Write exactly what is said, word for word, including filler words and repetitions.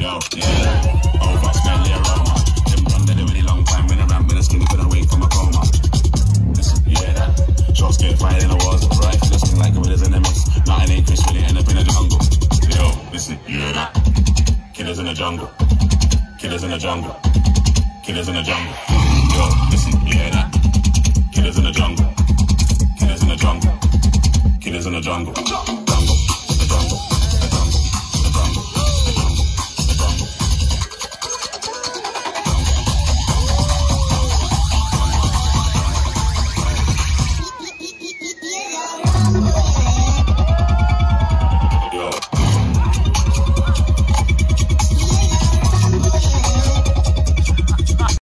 Yo, yeah. Over, smell the aroma. Them done dead a really long time when I ran with a skinny couldn't wake from a coma. Listen, you hear that? Shots get fired in the walls. Right, just like a winners in the mix. Nothing ain't Chris really end up in the jungle. Yo, listen, you hear that? Killers in the jungle. Killers in the jungle. Killers in the jungle. Yo, listen, you hear that? Killers in the jungle. Killers in the jungle. Killers in the jungle.